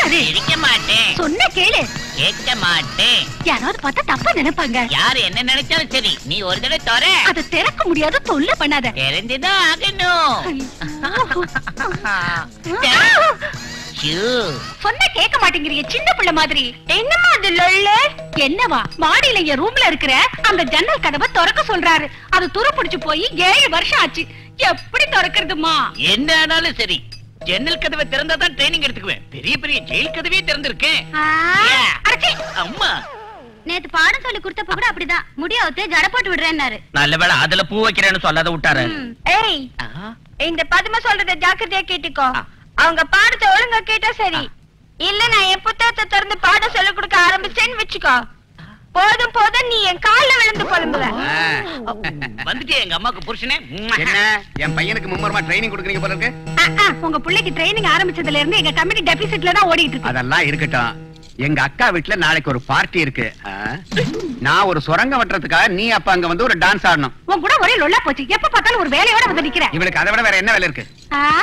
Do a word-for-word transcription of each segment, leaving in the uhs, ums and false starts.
அது இருக்க மாட்டேன். சொன்ன கேளு. கேட்க மாட்டேன். யாராவது பார்த்தா தப்பா நினைப்பாங்க. யாரு என்ன நினைச்சாலும் சரி, நீ ஒரு தடவை தர. அதை திறக்க முடியாது, தொல்லை பண்ணாத. தெரிஞ்சுதான் ஆகணும். சொன்ன கேட்க மாட்டேங்கிறீங்க, சின்ன பிள்ளை மாதிரி. என்னமா அது லொள்ள? என்னவா? மாடியில என் ரூம்ல இருக்கிற அந்த ஜன்னல் கதவை திறக்க சொல்றாரு. அது துரு பிடிச்சு போய் ஏழு வருஷம் ஆச்சு. எப்படி திறக்கிறதுமா? என்ன ஆனாலும் சரி, ஜன்னல் கதவை திறந்தாதான் ட்ரைனிங் எடுத்துக்குவேன். பெரிய பெரிய ஜெயில் கதவே திறந்திருக்கேன். அம்மா நேத்து பாடம் சொல்லி கொடுத்தப்ப கூட அப்படிதான் முடியாவது ஜட போட்டு விடுறேன்னாரு. நல்ல வேளை அதுல பூ வைக்கிறேன்னு சொல்லாத விட்டாரு. ஏய், இந்த பதுமை சொல்றத ஜாக்கிரதையா கேட்டுக்கோ. அவங்க பாடத்தை ஒழுங்கா கேட்டா சரி. இல்ல நான் என் புத்தகத்தை திறந்து பாடம் சொல்லி கொடுக்க ஆரம்பிச்சேன்னு வச்சுக்கோ, போதும் போதும் நீ என் கால்ல விழுந்து புலம்புவ. வந்துட்டே எங்க அம்மாக்கு புருஷனே. என்ன என் பையனுக்கு மும்மரமா ட்ரைனிங் கொடுக்குறீங்க போல இருக்கு. உங்க பிள்ளைக்கு ட்ரைனிங் ஆரம்பிச்சதுல இருந்து எங்க கம்பெனி டெபிசிட்ல தான் ஓடிட்டு இருக்கு. அதெல்லாம் இருக்கட்டும், எங்க அக்கா வீட்டுல நாளைக்கு ஒரு பார்ட்டி இருக்கு. நான் ஒரு சுரங்க வெட்டுறதுக்காக நீ அப்ப அங்க வந்து ஒரு டான்ஸ் ஆடணும். உன் கூட ஒரே லொல்லா போச்சு. எப்ப பார்த்தாலும் ஒரு வேலையோட வந்து நிக்கிற. இவளுக்கு அதை விட வேற என்ன வேலை இருக்கு?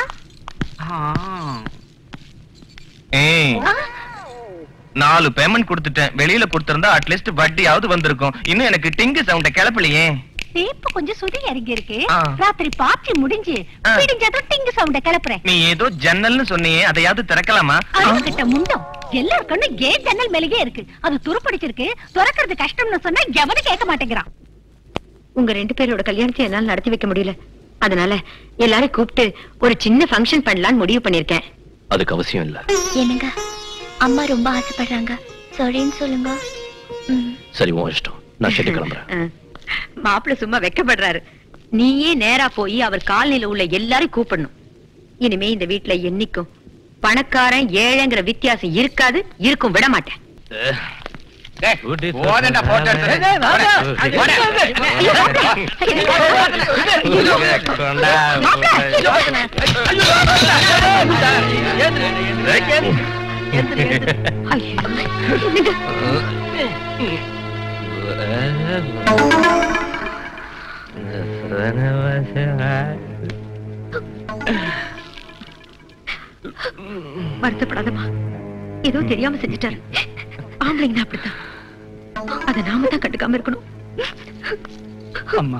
நாலு பேமெண்ட் கொடுத்துட்டேன். வெளியில கொடுத்திருந்தா அட்லீஸ்ட் வட்டியாவது வந்திருக்கும். இன்னும் எனக்கு டிங்கு சவுண்ட கிளப்பலையே. சேப்பு கொஞ்சம் சுதி இறங்கி இருக்கு. ராத்திரி பார்ட்டி முடிஞ்சு விடிஞ்சதும் டிங்கு சவுண்ட கிளப்புறேன். நீ ஏதோ ஜன்னல்னு சொன்னியே, அதையாவது திறக்கலாமா? கிட்ட முண்டம் எல்லாருக்கும் கேட் ஜன்னல் மேலேயே இருக்கு. அது துருப்பிடிச்சிருக்கு. திறக்கிறது கஷ்டம்னு சொன்னா எவனும் கேட்க மாட்டேங்கிறான். உங்க ரெண்டு பேரோட கல்யாணத்தை என்னால நடத்தி வைக்க முடியல. அதனால எல்லாரும் கூப்பிட்டு ஒரு சின்ன ஃபங்க்ஷன் பண்ணலாம்னு முடிவு பண்ணிருக்கேன். அதுக்கு அவசியம் இல்ல. என்னங்க, அம்மா ரொம்ப ஆசைப்படுறாங்க, சரின்னு சொல்லுங்க. சரி, உன் இஷ்டம். நான் ஷெட்டு கிளம்புறேன். மாப்பிள்ள சும்மா வெக்கப்படுறாரு. நீயே நேரா போய் அவர் காலனில உள்ள எல்லாரும் கூப்பிடணும். இனிமே இந்த வீட்டுல என்னைக்கும் பணக்காரன் ஏழைங்கிற வித்தியாசம் இருக்காது, இருக்கும் விட மாட்டேன். வருத்தப்படாதமா, ஏதோ தெரியாம செஞ்சுட்டாரு. ஆம்பளைங்க அப்படித்தான், அத நாம தான் கண்டுக்காம இருக்கணும். அம்மா,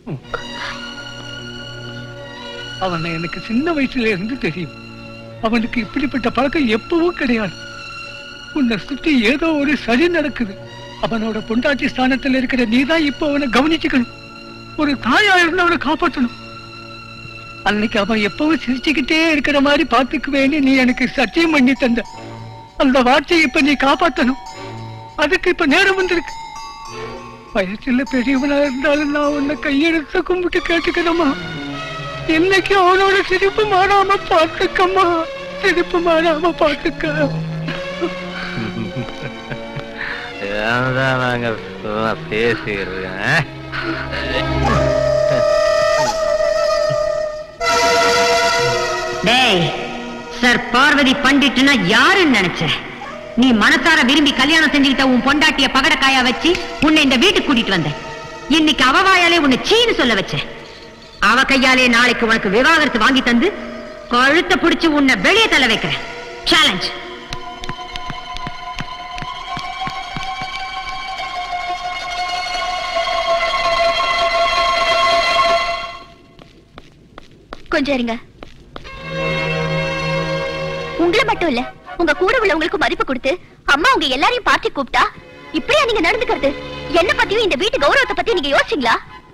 அவனை எனக்கு சின்ன வயசுல இருந்து தெரியும். அவனுக்கு இப்படிப்பட்ட பழக்கம் எப்பவும் கிடையாது. உன்னை சுற்றி ஏதோ ஒரு சரி நடக்குது. அவனோட பொண்டாட்டி ஸ்தானத்துல இருக்கிற நீதான் இப்ப அவனை கவனிச்சுக்கணும். ஒரு தாயா இருந்து அவனை காப்பாற்றணும். அன்னைக்கு அவன் எப்பவும் சிரிச்சுக்கிட்டே இருக்கிற மாதிரி பாத்துக்குவேன்னு நீ எனக்கு சத்தியம் பண்ணி தந்த அந்த வார்த்தையை இப்ப நீ காப்பாற்றணும். அதுக்கு இப்ப நேரம் வந்திருக்கு. வயசுல பெரியவனா இருந்தாலும் நான் உன்னை கையெடுத்து கும்பிட்டு கேட்டுக்கணுமா? என்னைக்கு அவனோட சிரிப்பு மாறாம பாத்துக்கம்மா, சிரிப்பு மாறாம பாத்துக்க. நாங்க பேசிக்கிறேன். டேய், சார் பார்வதி பண்டிட்னா யாருன்னு நினைச்ச? நீ மனசார விரும்பி கல்யாணம் செஞ்சுக்கிட்ட உன் பொண்டாட்டிய பகடக்காயா வச்சு உன்னை இந்த வீட்டுக்கு கூட்டிட்டு வந்த. இன்னைக்கு அவ வாயாலே உன்னை சீன்னு சொல்ல வச்ச. அவ கையாலே நாளைக்கு உனக்கு விவாகரத்து வாங்கி தந்து கழுத்தை பிடிச்சு உன்னை வெளியே தள்ள வைக்கிறேன். சேலஞ்ச். கொஞ்சம் இருங்க. உங்களை மட்டும் இல்ல, உங்க கூட உள்ளவங்களுக்கு மதிப்பு கொடுத்து அம்மா உங்க எல்லாரையும் பார்ட்டி கூப்பிட்டா இப்படியா நீங்க நடந்துக்கிறது? என்ன பத்தியும் இந்த வீட்டு கௌரவத்தை பத்தி நீங்க யோசிச்சீங்களா?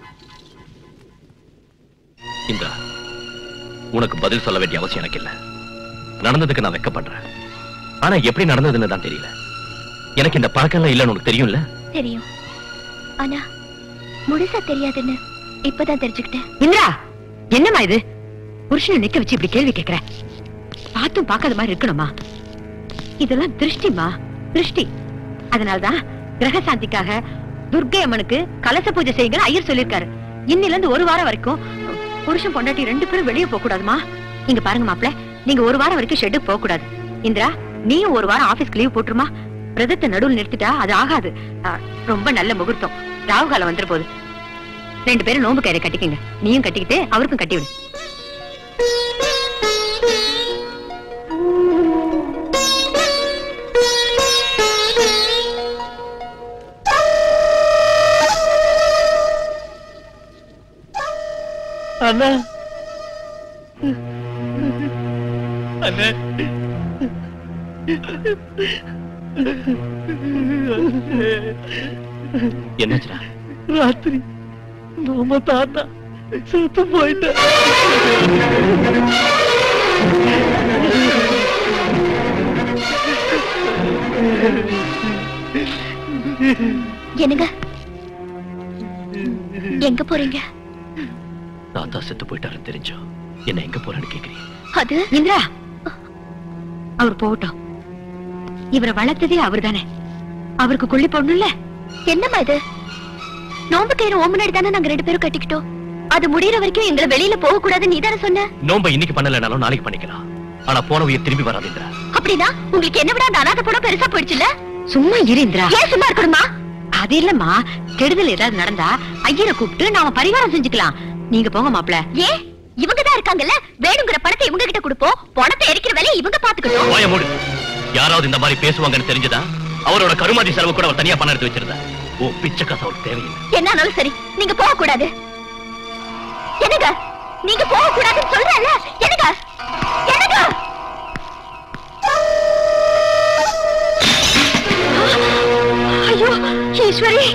இந்திரா, உனக்கு பதில் சொல்ல வேண்டிய அவசியம் எனக்கு இல்ல. நடந்ததுக்கு நான் வெக்கப்படுறேன். ஆனா எப்படி நடந்ததுன்னு தான் தெரியல. எனக்கு இந்த பழக்கம் எல்லாம் இல்லன்னு உனக்கு தெரியும்ல? தெரியும், ஆனா முழுசா தெரியாதுன்னு இப்பதான் தெரிஞ்சுக்கிட்டேன். இந்திரா, என்னமா இது? புருஷனை நிக்க வச்சு இப்படி கேள்வி கேட்கிற? பார்த்தும் பார்க்காத மாதிரி இருக்கணுமா? இதெல்லாம் திருஷ்டிமா, திருஷ்டி. அதனால்தான் கிரக சாந்திக்காக துர்க்கை அம்மனுக்கு கலச பூஜை செய்யுங்க ஐயர் சொல்லிருக்காரு. இன்னில இருந்து ஒரு வாரம் வரைக்கும் புருஷன் பொண்டாட்டி ரெண்டு பேரும் வெளியே போக கூடாதுமா. இங்க பாருங்க மாப்பிள்ள, நீங்க ஒரு வாரம் வரைக்கும் ஷெட்டுக்கு போக கூடாது. இந்திரா, நீயும் ஒரு வாரம் ஆபீஸ்க்கு லீவ் போட்டுருமா. பிரதத்தை நடுவில் நிறுத்திட்டா அது ஆகாது. ரொம்ப நல்ல முகூர்த்தம், ராகு காலம் வந்துரு போகுது. ரெண்டு பேரும் நோம்பு கயிறை கட்டிக்கங்க. நீயும் கட்டிக்கிட்டு அவருக்கும் கட்டி விடு. அண்ணா அண்ணா என்னாச்சுடா? ராத்திரி நம்ம தாத்தா செத்து போயிட்ட. என்னங்க எங்க போறீங்க? தாத்தா செத்து போயிட்டாருன்னு தெரிஞ்சோ என்ன எங்க போறேன்னு கேக்குறீங்க? அது இந்திரா, அவர் போகட்டும். இவரை வளர்த்ததே அவர் தானே, அவருக்கு கொள்ளி போடணும்ல. என்னம்மா இது? நோம்பு கயிறு ஓ முன்னாடி தானே நாங்க ரெண்டு பேரும் கட்டிக்கிட்டோம். அது முடியற வரைக்கும் எங்களை வெளியில போக கூடாது நீ தானே சொன்ன. நோம்ப இன்னைக்கு பண்ணலனாலும் நாளைக்கு பண்ணிக்கலாம். ஆனா போன உயிர் திரும்பி வராது இந்திரா. அப்படின்னா உங்களுக்கு என்ன விட அந்த அநாத படம் பெருசா போயிடுச்சுல? சும்மா இரு இந்திரா. ஏன் சும்மா இருக்கணுமா? அது இல்லம்மா, கெடுதல் ஏதாவது நடந்தா ஐயரை கூப்பிட்டு நாம பரிகாரம் செஞ்சுக்கலாம். நீங்க போங்க மாப்ள. ஏன் இவங்கதான் இருக்காங்கல்ல, வேணுங்கிற பணத்தை இவங்க கிட்ட கொடுப்போம், பணத்தை எரிக்கிற வேலையை இவங்க பாத்துக்கணும். வாய மூடு. யாராவது இந்த மாதிரி பேசுவாங்கன்னு தெரிஞ்சதா அவரோட கருமாதி செலவு கூட அவர் தனியா பணம் எடுத்து வச்சிருந்தா. ஓ பிச்சை காசு அவருக்கு தேவையில்லை. என்னாலும் சரி, நீங்க போக கூடாது. என்னங்க நீங்க போக கூடாதுன்னு சொல்றேன்ல. என்னங்க என்னங்க ஐயோ ஈஸ்வரி.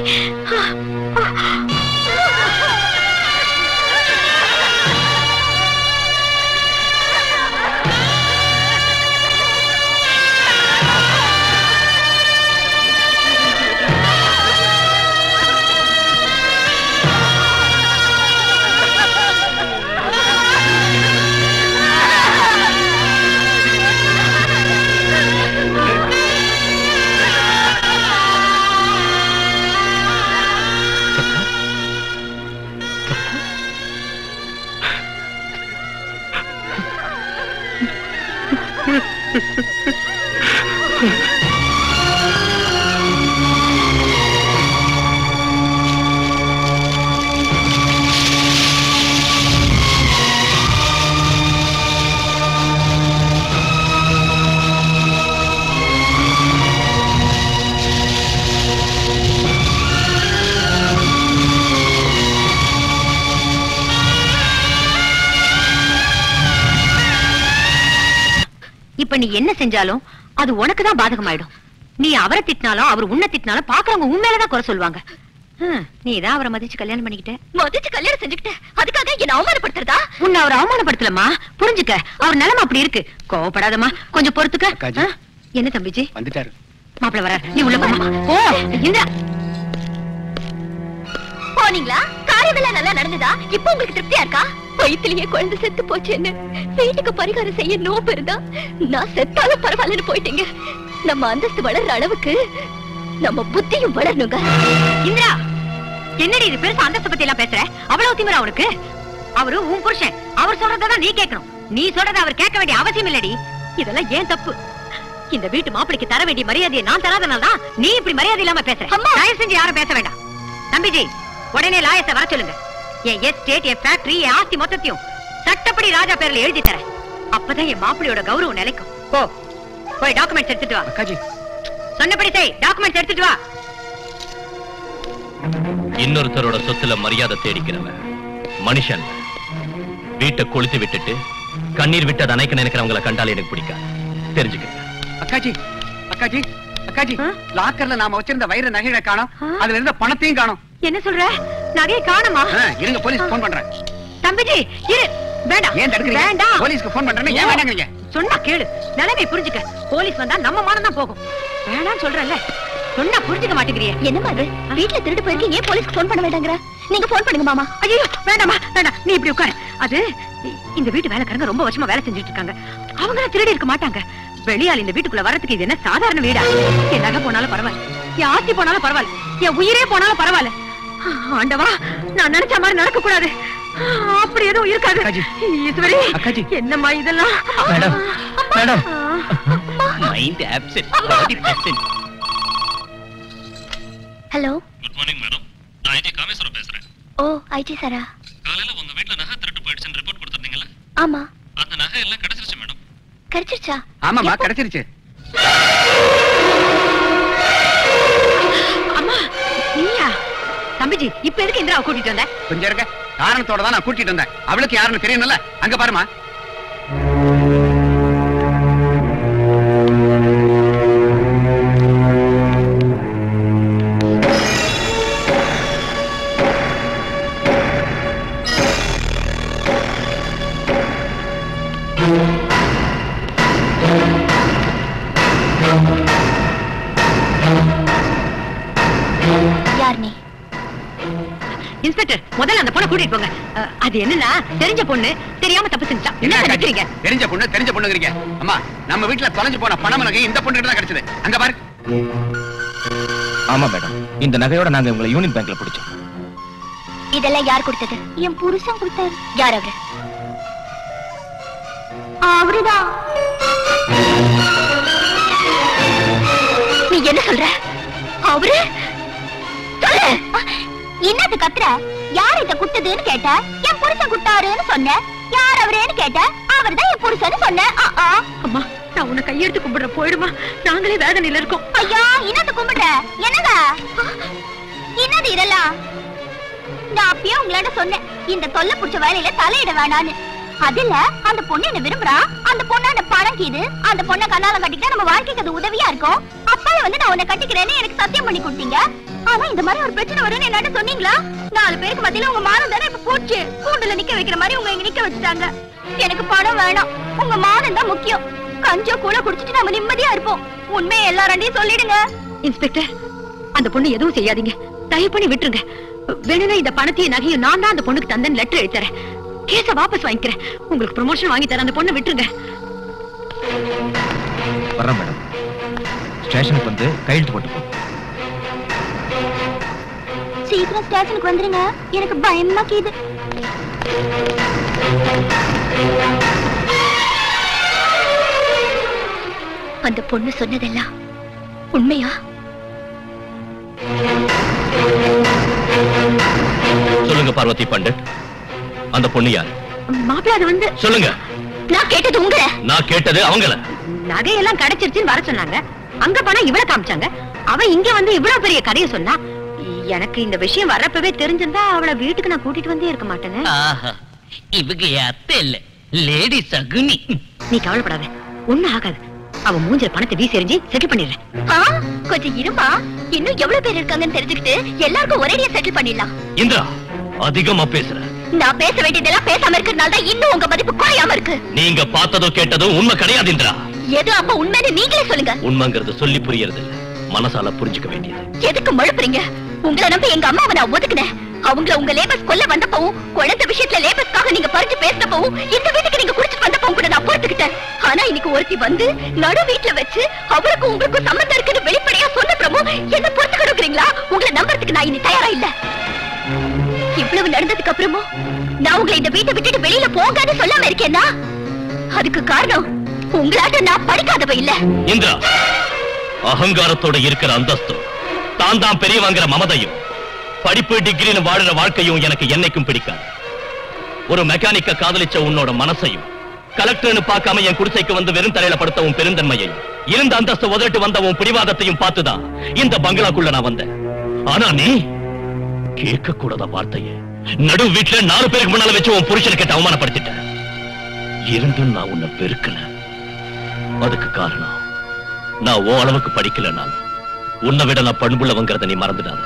இப்ப நீ என்ன செஞ்சாலும் அது உனக்கு தான் பாதகமாயிடும். நீ அவரை திட்டினாலும் அவர் உன்னை திட்டினாலும் பாக்குறவங்க உண்மையிலதான் குறை சொல்லுவாங்க. நீ தான் அவரை மதிச்சு கல்யாணம் பண்ணிக்கிட்ட. மதிச்சு கல்யாணம் செஞ்சுக்கிட்ட, அதுக்காக என்ன அவமானப்படுத்துறதா? உன்னை அவர் அவமானப்படுத்தலமா, புரிஞ்சுக்க. அவர் நிலைமை அப்படி இருக்கு. கோவப்படாதமா, கொஞ்சம் பொறுத்துக்க. என்ன தம்பிஜி வந்துட்டாரு? மாப்பிள்ள வர, நீ உள்ள போமா. ஓ இந்த போனீங்களா? காரியமெல்லாம் நல்லா நடந்ததா? இப்ப உங்களுக்கு திருப்தியா இருக்கா? வயிற்றுலயே குழந்தை செத்து போச்சுன்னு வீட்டுக்கு பரிகாரம் செய்ய நோம்பு இருந்தா நான் செத்தாலும் பரவாயில்லன்னு போயிட்டீங்க. நம்ம அந்தஸ்து வளர்ற அளவுக்கு நம்ம புத்தியும் வளரணுங்க. இந்திரா, என்னடி இது பெருசா அந்தஸ்து பத்தி எல்லாம் பேசுற? அவ்வளவு திமிரா அவனுக்கு? அவரு உன் புருஷன், அவர் சொல்றதான் நீ கேட்கணும். நீ சொல்றத அவர் கேட்க வேண்டிய அவசியம் இல்லடி. இதெல்லாம் ஏன் தப்பு? இந்த வீட்டு மாப்பிளைக்கு தர வேண்டிய மரியாதையை நான் தராதனால்தான் நீ இப்படி மரியாதை இல்லாம பேசுற. தயவு செஞ்சு யாரும் பேச வேண்டாம். தம்பிஜி, உடனே லாயத்தை வர சொல்லுங்க. என் எஸ்டேட், என் ஃபேக்டரி, என் ஆஸ்தி மொத்தத்தையும் சட்டப்படி ராஜா பேர்ல எழுதி தரேன். அப்பதான் என் மாப்பிளையோட கௌரவம் நிலைக்கும். போ, போய் டாக்குமெண்ட்ஸ் எடுத்துட்டு வா. அக்காஜி சொன்னபடி செய், டாக்குமெண்ட்ஸ் எடுத்துட்டு வா. இன்னொருத்தரோட சொத்துல மரியாதை தேடிக்கிறவன் மனுஷன். வீட்டை கொளுத்து விட்டுட்டு கண்ணீர் விட்டு அதை அணைக்க நினைக்கிறவங்களை கண்டாலே எனக்கு பிடிக்காது. தெரிஞ்சுக்க. அக்காஜி அக்காஜி அக்காஜி லாக்கர்ல நாம வச்சிருந்த வைர நகைகளை காணோம். அதுல இருந்த பணத்தையும் காணோம். என்ன சொல்ற? நகையை காணுமா? இருங்க, போலீஸ் போன் பண்றேன். தம்பிஜி இரு. வேண்டாம். ஏன் தடுக்கிறீங்க? வேண்டாம். போலீஸ்க்கு போன் பண்றேன்னு ஏன் வேண்டாங்கறீங்க? சொன்னா கேளு, நிலைமை புரிஞ்சுக்க. போலீஸ் வந்தா நம்ம மானம் தான் போகும். வேணாம்னு சொல்றேன்ல, சொன்னா புரிஞ்சுக்க மாட்டேங்கிறியே. என்னமா அது? வீட்டுல திருட்டு போயிருக்கீங்க, ஏன் போலீஸ்க்கு போன் பண்ண வேண்டாங்கற? நீங்க போன் பண்ணுங்க மாமா. ஐயோ வேண்டாமா, வேண்டாம். நீ இப்படி உட்காரு. அது இந்த வீட்டு வேலைக்காரங்க ரொம்ப வருஷமா வேலை செஞ்சுட்டு இருக்காங்க. அவங்க திருடி இருக்க மாட்டாங்க. வெளியால் இந்த வீட்டுக்குள்ள வரதுக்கு இது என்ன சாதாரண வீடா? என் நகை போனாலும் பரவாயில்ல, என் ஆஸ்தி போனாலும் பரவாயில்ல, என் உயிரே போனாலும் பரவாயில்ல. ஆண்டவா, நான் நினைச்ச மாதிரி நடக்க கூடாது. அப்படி எதுவும் இருக்காது. ஈஸ்வரி, என்னம்மா இதெல்லாம்? Madam madam mind absent body present. Hello, good morning madam. நான் ஐடி காமேஸ்வரன் பேசுறேன். ஓ ஐடி சாரா? காலையில உங்க வீட்ல நகை திருட்டு போயிடுச்சுன்னு ரிப்போர்ட் கொடுத்திருந்தீங்கல? ஆமா. அந்த நகை எல்லாம் கிடைச்சிருச்சு மேடம். கிடைச்சிருச்சா? ஆமாமா, கிடைச்சிருச்சு. அம்மா நீயா? தம்பிஜி, இப்ப எதுக்கு இந்திராவை கூட்டிட்டு வந்த? கொஞ்சம் இருக்க. காரணத்தோட தான் நான் கூட்டிட்டு வந்தேன். அவளுக்கு யாருன்னு தெரியணும்ல. அங்க பாருமா. இன்ஸ்பெக்டர், முதல்ல அந்த பொண்ணை கூட்டிட்டு போங்க. அது என்னன்னா தெரிஞ்ச பொண்ணு தெரியாம தப்பு செஞ்சா. என்ன நினைக்கிறீங்க? தெரிஞ்ச பொண்ணு தெரிஞ்ச பொண்ணுங்கறீங்க. அம்மா, நம்ம வீட்ல தொலைஞ்சு போன பணம் நகை இந்த பொண்ணு கிட்ட தான் கிடைச்சது. அங்க பாரு. ஆமா மேடம், இந்த நகையோட நாங்க உங்களை யூனியன் பேங்க்ல பிடிச்சோம். இதெல்லாம் யார் கொடுத்தது? என் புருஷன் கொடுத்தாரு. யார் அவரு? அவருதான். நீ என்ன சொல்ற? அவரு? சொல்லு. என்னது கத்துற? யார் இத குட்டதுன்னு கேட்ட. என் புருஷன் குட்டாருன்னு சொன்ன. யார் அவரேன்னு கேட்ட. அவர்தான் என் புருஷன் சொன்ன. அம்மா, நான் உன்னை கையெடுத்து கும்பிடுற. போயிடுமா, நாங்களே வேதனையில இருக்கோம். ஐயா, என்னது கும்பிடுற? என்னங்க என்னது இதெல்லாம்? நான் அப்பயே உங்களாண்ட சொன்னேன், இந்த தொல்லை புடிச்ச வேலையில தலையிட வேணான்னு. அதுல அந்த பொண்ணு என்ன விரும்புறா. அந்த பொண்ணாண்ட பணம் கீது. அந்த பொண்ணை கண்ணாலம் கட்டிக்கிட்டா நம்ம வாழ்க்கைக்கு அது உதவியா இருக்கும். அப்பாவே வந்து நான் உன்னை கட்டிக்கிறேன்னு எனக்கு சத்தியம் பண்ணி கொடுத்தீங்க. ஆனா இந்த மாதிரி ஒரு பிரச்சனை வரும்னு என்னாட்ட சொன்னீங்களா? நாலு பேருக்கு மத்தியில உங்க மானம் தானே இப்ப போச்சு. கூண்டுல நிக்க வைக்கிற மாதிரி உங்க இங்க நிக்க வச்சுட்டாங்க. எனக்கு பணம் வேணாம், உங்க மானம் தான் முக்கியம். கஞ்சோ கூட குடிச்சிட்டு நம்ம நிம்மதியா இருப்போம். உண்மையை எல்லாரையும் சொல்லிடுங்க. இன்ஸ்பெக்டர், அந்த பொண்ணு எதுவும் செய்யாதீங்க. தயவு பண்ணி விட்டுருங்க. வேணும்னா இந்த பணத்தையும் நகையும் நான் தான் அந்த பொண்ணுக்கு தந்தேன்னு லெட்டர் எழுதுறேன். கேஸ வாபஸ் வாங்கிக்கிறேன். உங்களுக்கு ப்ரமோஷன் வாங்கி தரேன். அந்த பொண்ணை விட்டுருங்க. வர்றேன் மேடம். ஸ்டேஷனுக்கு வந்து கையெழுத்து போட்டு போ. சீக்கிரம் ஸ்டேஷனுக்கு வந்துருங்க. எனக்கு பயமா கீது. அந்த பொண்ணு சொன்னதெல்லாம் உண்மையா? சொல்லுங்க பார்வதி பண்டிட், அந்த பொண்ணு யாரு? மாப்பிள்ள, அது வந்து சொல்லுங்க. நான் கேட்டது உங்களை. நான் கேட்டது அவங்கள. நகையெல்லாம் கிடைச்சிருச்சுன்னு வர சொன்னாங்க. அங்க பணம் இவ்வளவு காமிச்சாங்க. அவ இங்க வந்து இவ்வளவு பெரிய கதையை சொன்னா. எனக்கு இந்த விஷயம் வரப்பவே தெரிஞ்சிருந்தா அவளை வீட்டுக்கு நான் கூட்டிட்டு வந்தே இருக்க மாட்டேன்னு. இவங்க அத்தை இல்ல, லேடி சகுனி. நீ கவலைப்படாத, ஒண்ணும் ஆகாது. அவன் மூஞ்சில பணத்தை வீசி எறிஞ்சு செட்டில் பண்ணிடுறேன். கொஞ்சம் இருமா, இன்னும் எவ்வளவு பேர் இருக்காங்கன்னு தெரிஞ்சுக்கிட்டு எல்லாருக்கும் ஒரேடியா செட்டில் பண்ணிடலாம். இந்திரா, அதிகமா பேசுற. நான் பேச வேண்டியதெல்லாம் பேசாம இருக்கிறதுனால தான் இன்னும் உங்க மதிப்பு குறையாம இருக்கு. நீங்க பார்த்ததோ கேட்டதோ உண்மை கிடையாது இந்திரா. எது அப்ப உண்மைன்னு நீங்களே சொல்லுங்க. உண்மைங்கிறது சொல்லி புரியறது இல்ல, மனசால புரிஞ்சுக்க வேண்டியது. எதுக்கு மழுப்புறீங்க? உங்களை நம்பி எங்க அம்மாவை நான் ஒதுக்குனேன். அவங்கள உங்க லேபர்ஸ் கொல்ல வந்தப்பவும், குழந்தை விஷயத்துல லேபர்ஸ்க்காக நீங்க பறிச்சு பேசினப்பவும், இந்த வீட்டுக்கு நீங்க குடிச்சிட்டு வந்தப்பவும் கூட நான் பொறுத்துக்கிட்டேன். ஆனா இன்னைக்கு ஒருத்தி வந்து நடு வீட்டுல வச்சு அவருக்கும் உங்களுக்கும் சம்பந்தம் இருக்குன்னு வெளிப்படையா சொன்னப்புறமும் என்ன பொறுத்து கொடுக்குறீங்களா? உங்களை நம்புறதுக்கு நான் இனி தயாரா இல்ல. இவ்வளவு நடந்ததுக்கு அப்புறமும் நான் உங்களை இந்த வீட்டை விட்டுட்டு வெளியில போகான்னு சொல்லாம இருக்கேன்னா அதுக்கு காரணம் உங்களாட்ட நான் படிக்காதவ இல்ல. இந்திரா, அகங்காரத்தோட இருக்கிற அந்தஸ்தும் தான் தான் பெரியவங்கிற மமதையும் படிப்பு டிகிரின்னு வாழுற வாழ்க்கையும் எனக்கு என்னைக்கும் பிடிக்காது. ஒரு மெக்கானிக்க காதலிச்ச உன்னோட மனசையும், கலெக்டர்னு பார்க்காம என் குடிசைக்கு வந்து வெறும் தரையில படுத்தவும் பெருந்தன்மையையும், இருந்த அந்தஸ்து உதறிட்டு வந்தவும் பிடிவாதத்தையும் பார்த்துதான் இந்த பங்களாக்குள்ள நான் வந்தேன். ஆனா நீ கேட்க கூடாத வார்த்தையை நடு வீட்டுல நாலு பேருக்கு முன்னால வச்சு உன் புருஷனை கேட்டு அவமானப்படுத்திட்ட. இருந்தும் நான் உன்னை வெறுக்கல. அதுக்கு காரணம் நான் ஓ அளவுக்கு படிக்கல. நான் உன்னை விட நான் பண்புள்ளவங்கிறத நீ மறந்துடாத.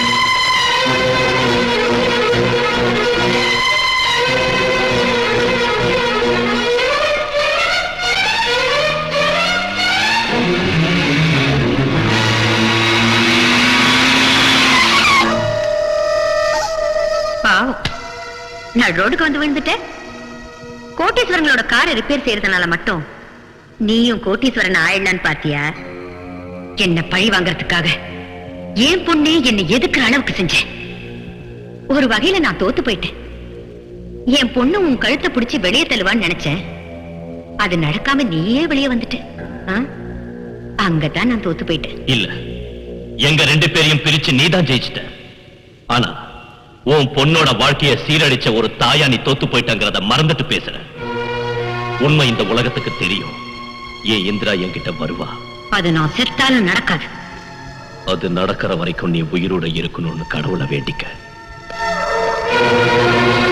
பாவம், நான் ரோடுக்கு வந்து விழுந்துட்டேன். கோட்டீஸ்வரங்களோட காரை ரிப்பேர் செய்யறதுனால மட்டும் நீயும் கோட்டீஸ்வரன் ஆயிடலான்னு பாத்தியா? என்ன பழி வாங்கறதுக்காக என் பொண்ணே என்னை எதுக்குற அளவுக்கு செஞ்சேன். ஒரு வகையில நான் தோத்து போயிட்டேன். என் பொண்ணு உன் கழுத்தை பிடிச்சு வெளியே தள்ளுவான்னு நினைச்சேன். அது நடக்காம நீயே வெளியே வந்துட்ட. அங்கதான் நான் தோத்து போயிட்டேன். இல்ல, எங்க ரெண்டு பேரையும் பிரிச்சு நீதான் ஜெயிச்சிட்ட. ஆனா உன் பொண்ணோட வாழ்க்கைய சீரழிச்ச ஒரு தாயா நீ தோத்து போயிட்டங்கிறத மறந்துட்டு பேசுற. உண்மை இந்த உலகத்துக்கு தெரியும். ஏன் இந்திரா என்கிட்ட வருவா? அது நான் செத்தாலும் நடக்காது. அது நடக்கிற வரைக்கும் நீ உயிரோட இருக்கணும்னு கடவுளை வேண்டிக்க. ஆ